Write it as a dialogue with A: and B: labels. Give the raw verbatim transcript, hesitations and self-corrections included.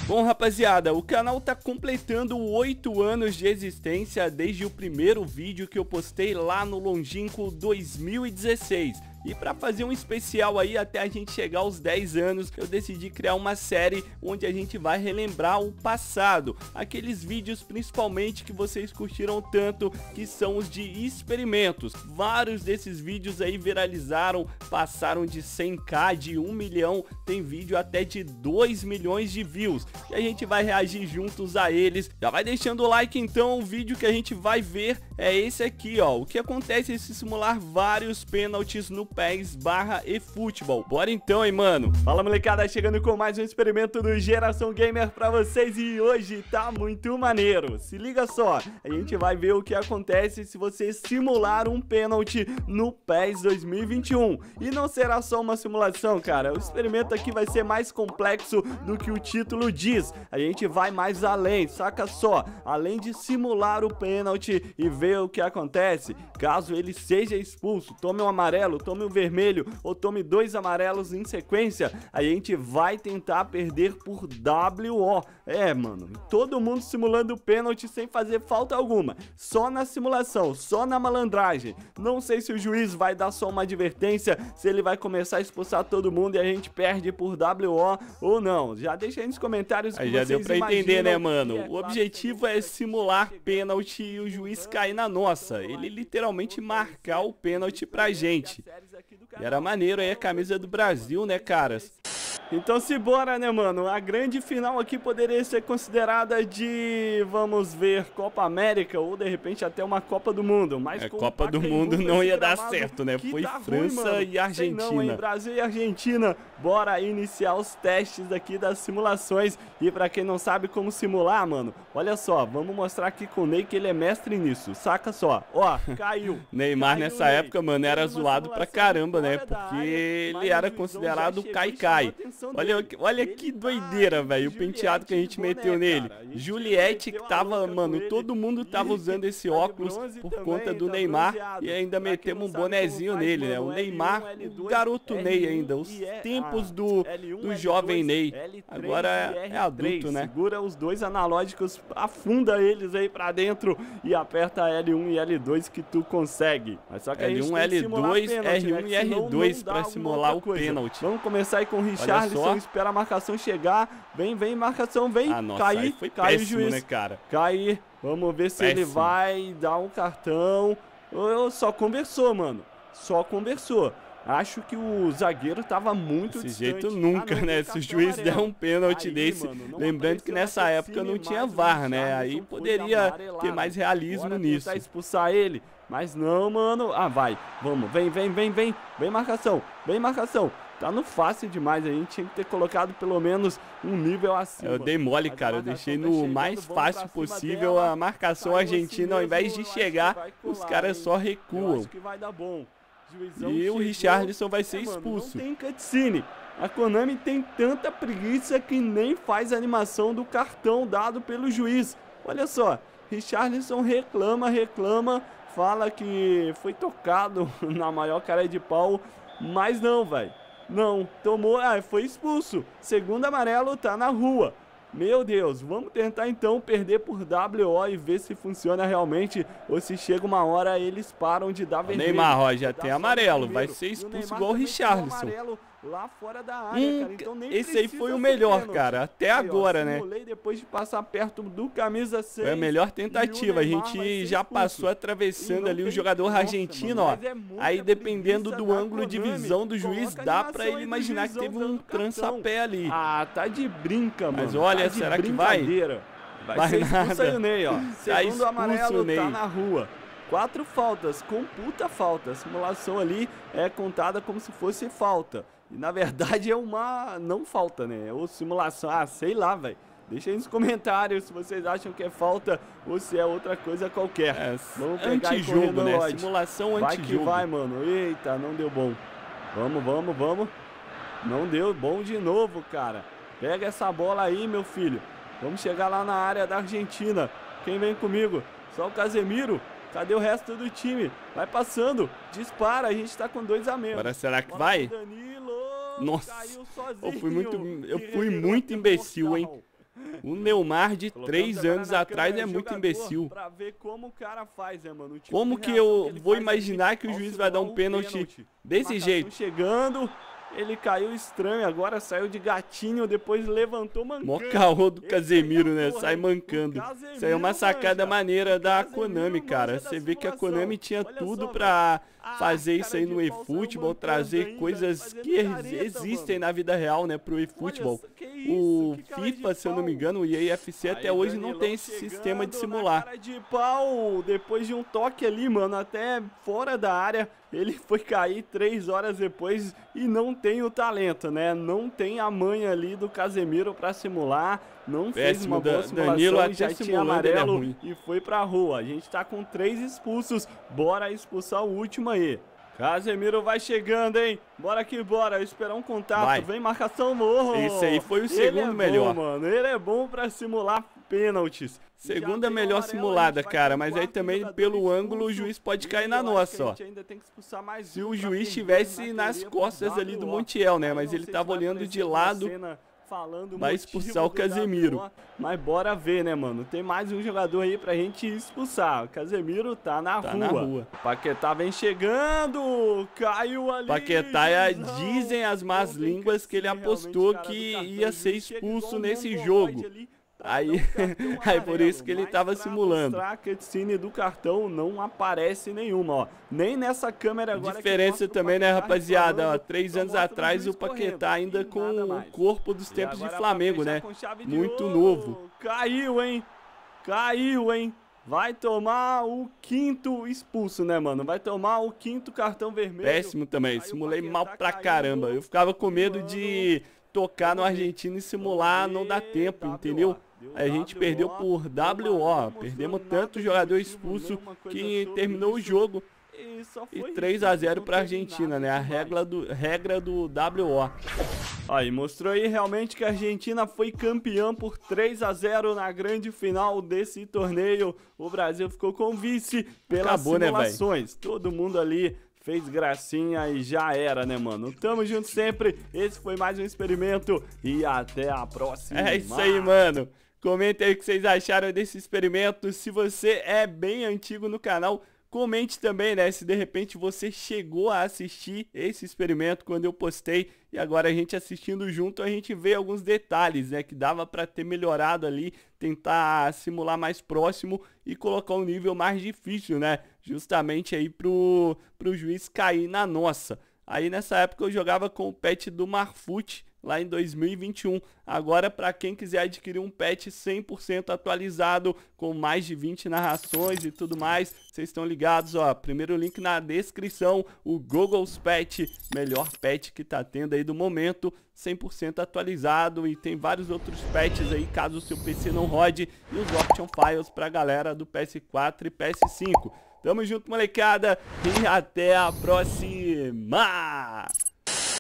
A: Bom, rapaziada, o canal tá completando oito anos de existência desde o primeiro vídeo que eu postei lá no longínquo dois mil e dezesseis. E para fazer um especial aí até a gente chegar aos dez anos, eu decidi criar uma série onde a gente vai relembrar o passado, aqueles vídeos principalmente que vocês curtiram tanto, que são os de experimentos. Vários desses vídeos aí viralizaram, passaram de cem k, de um milhão, tem vídeo até de dois milhões de views. E a gente vai reagir juntos a eles. Já vai deixando o like então, o vídeo que a gente vai ver é esse aqui, ó. O que acontece se simular vários pênaltis no PES barra eFootball. Bora então, hein, mano. Fala, molecada, chegando com mais um experimento do Geração Gamer pra vocês e hoje tá muito maneiro. Se liga só, a gente vai ver o que acontece se você simular um pênalti no PES dois mil e vinte e um. E não será só uma simulação, cara. O experimento aqui vai ser mais complexo do que o título diz. A gente vai mais além, saca só. Além de simular o pênalti e ver o que acontece, caso ele seja expulso, tome um amarelo, tome um vermelho ou tome dois amarelos em sequência, a gente vai tentar perder por W O. É, mano, todo mundo simulando o pênalti sem fazer falta alguma, só na simulação, só na malandragem. Não sei se o juiz vai dar só uma advertência, se ele vai começar a expulsar todo mundo e a gente perde por W O ou não. Já deixa aí nos comentários. Aí já deu pra entender, né, mano? O objetivo é simular pênalti e o juiz cair na nossa, ele literalmente marcar o pênalti pra gente. E era maneiro aí a camisa do Brasil, né, caras? Então se bora, né, mano? A grande final aqui poderia ser considerada de, vamos ver, Copa América ou de repente até uma Copa do Mundo. Mas
B: é, Copa do Mundo não ia dar certo, né? Foi
A: tá
B: França
A: ruim,
B: e Argentina.
A: Não, hein? Brasil e Argentina. Bora iniciar os testes aqui das simulações. E pra quem não sabe como simular, mano, olha só, vamos mostrar aqui com o Ney que ele é mestre nisso. Saca só, ó, caiu.
B: Neymar
A: caiu
B: nessa
A: Ney.
B: época, mano, era zoado pra caramba, né? Porque ele era considerado cai-cai. Olha, olha que doideira, velho, o penteado que a gente meteu nele. Juliette que tava, mano, todo mundo tava usando esse óculos por conta do Neymar e ainda metemos um bonezinho nele, né? O Neymar, o garoto Ney ainda, os tempos do, do jovem Ney. Agora é adulto, né?
A: Segura os dois analógicos, afunda eles aí pra dentro e aperta L um e L dois que tu consegue. Mas só que
B: L um, L dois, R um e R dois pra simular o pênalti.
A: Vamos começar aí com o Richarlison, espera a marcação chegar. Vem, vem, marcação, vem.
B: Ah, nossa,
A: cair,
B: foi
A: cai
B: péssimo,
A: o juiz,
B: né, cara?
A: Cair. Vamos ver se
B: péssimo.
A: ele vai dar um cartão. Eu só conversou, mano. Só conversou. Acho que o zagueiro tava muito
B: Desse
A: distante.
B: jeito nunca,
A: ah, não,
B: né? Se o juiz der um pênalti
A: aí,
B: desse,
A: mano,
B: lembrando que nessa época não tinha V A R, né? Aí poderia ter mais realismo
A: Bora
B: nisso.
A: tentar expulsar ele, mas não, mano. Ah, vai, vamos, vem, vem, vem, vem, vem marcação, vem marcação. Tá no fácil demais, a gente tinha que ter colocado pelo menos um nível acima.
B: Eu dei mole, cara, eu deixei no mais fácil possível a marcação argentina, ao invés de chegar, os caras só recuam.
A: Acho que vai dar bom.
B: E o Richarlison vai ser expulso.
A: Não tem cutscene. A Konami tem tanta preguiça que nem faz a animação do cartão dado pelo juiz. Olha só, Richarlison reclama, reclama, fala que foi tocado na maior cara de pau, mas não, velho. Não, tomou, ah, foi expulso. Segundo amarelo, tá na rua. Meu Deus, vamos tentar então perder por W O e ver se funciona realmente ou se chega uma hora eles param de dar vermelho.
B: O Neymar, ó, já tem amarelo, vai ser expulso igual o Richarlison.
A: Lá fora da área,
B: hum,
A: cara. Então nem
B: esse aí foi o melhor, pênalti. cara, até aí, agora, ó, né?
A: Depois de passar perto do camisa seis.
B: Foi a melhor tentativa, a gente já passou atravessando ali o jogador nossa, argentino, mano, ó. É aí dependendo do ângulo de visão do juiz, dá pra ele imaginar que teve um trança-pé ali.
A: Ah, tá de brinca, mano.
B: Mas olha,
A: tá
B: será que vai?
A: Vai,
B: vai
A: ser expulso
B: nada.
A: Aí o Ney, ó.
B: Tá
A: Segundo o amarelo,
B: Ney.
A: tá na rua. Quatro faltas, com puta falta. A simulação ali é contada como se fosse falta. E na verdade é uma não falta, né? Ou simulação, ah, sei lá, velho. Deixa aí nos comentários se vocês acham que é falta ou se é outra coisa qualquer.
B: É,
A: vamos pegar
B: antijogo, né?
A: Lodge.
B: Simulação
A: vai
B: antijogo.
A: Vai que vai, mano. Eita, não deu bom. Vamos, vamos, vamos. Não deu bom de novo, cara. Pega essa bola aí, meu filho. Vamos chegar lá na área da Argentina. Quem vem comigo? Só o Casemiro. Cadê o resto do time? Vai passando. Dispara. A gente tá com dois a menos.
B: Agora será que vai?
A: Danilo,
B: nossa,
A: caiu sozinho,
B: eu fui muito, eu fui muito imbecil, hein? O Neymar de três anos atrás é muito imbecil.
A: Pra ver como o cara faz, né, mano? Tipo
B: como que eu que vou imaginar que o juiz vai dar um pênalti desse jeito?
A: Chegando, ele caiu estranho, agora saiu de gatinho, depois levantou mancando.
B: Mó caô do Casemiro, né? Sai mancando. Isso aí é uma sacada maneira da Konami, cara. Você vê que a Konami tinha tudo pra fazer isso aí no eFootball, trazer coisas que existem na vida real, né, pro eFootball. O FIFA, se eu não me engano, o E A F C até hoje não tem esse sistema de simular.
A: Cara de pau, depois de um toque ali, mano, até fora da área, ele foi cair três horas depois e não tem o talento, né? Não tem a manha ali do Casemiro pra simular, não fez uma boa simulação,
B: Danilo até
A: já tinha amarelo e foi pra rua. A gente tá com três expulsos, bora expulsar o último aí. Casemiro vai chegando, hein? Bora que bora, esperar um contato, vai. Vem marcação, morro.
B: Esse aí foi o segundo
A: é
B: melhor.
A: Bom, mano. Ele é bom pra simular pênaltis.
B: Segunda melhor simulada, cara, mas aí também pelo ângulo o juiz pode cair na nossa, ó. Se o juiz estivesse nas costas ali do Montiel, né, mas ele tava olhando de lado, vai expulsar o Casemiro.
A: Mas bora ver, né, mano, tem mais um jogador aí pra gente expulsar. O Casemiro tá na
B: tá
A: rua.
B: Na rua.
A: Paquetá vem chegando, caiu ali.
B: Paquetá, dizem as más línguas que ele apostou que ia ser expulso nesse jogo. Aí, aí por isso que ele tava simulando.
A: A cutscene do cartão não aparece nenhuma, ó. Nem nessa câmera agora.
B: Diferença também, né, rapaziada? Ó, três anos atrás o Paquetá ainda com o corpo dos tempos de Flamengo, né? Muito novo.
A: Caiu, hein? Caiu, hein? Vai tomar o quinto expulso, né, mano? Vai tomar o quinto cartão vermelho.
B: Péssimo também. Simulei mal pra caramba. Eu ficava com medo de tocar no argentino e simular, não dá tempo, entendeu? A gente perdeu por W O, perdemos tanto jogador expulso que terminou o jogo e três a zero pra Argentina, né? A regra do, regra do W O.
A: Aí, mostrou aí realmente que a Argentina foi campeã por três a zero na grande final desse torneio. O Brasil ficou com vice pelas Acabou, simulações. Né, todo mundo ali fez gracinha e já era, né, mano? Tamo junto sempre. Esse foi mais um experimento e até a próxima.
B: É isso aí, mano. Comente aí o que vocês acharam desse experimento. Se você é bem antigo no canal, comente também, né? Se de repente você chegou a assistir esse experimento quando eu postei e agora a gente assistindo junto, a gente vê alguns detalhes, né? Que dava pra ter melhorado ali, tentar simular mais próximo e colocar um nível mais difícil, né? Justamente aí pro, pro juiz cair na nossa. Aí nessa época eu jogava com o patch do Marfoot, lá em dois mil e vinte e um. Agora, para quem quiser adquirir um patch cem por cento atualizado, com mais de vinte narrações e tudo mais, vocês estão ligados, ó, primeiro link na descrição, o Google's Patch, melhor patch que tá tendo aí do momento, cem por cento atualizado, e tem vários outros patches aí, caso o seu P C não rode, e os Option Files pra galera do P S quatro e P S cinco. Tamo junto, molecada, e até a próxima!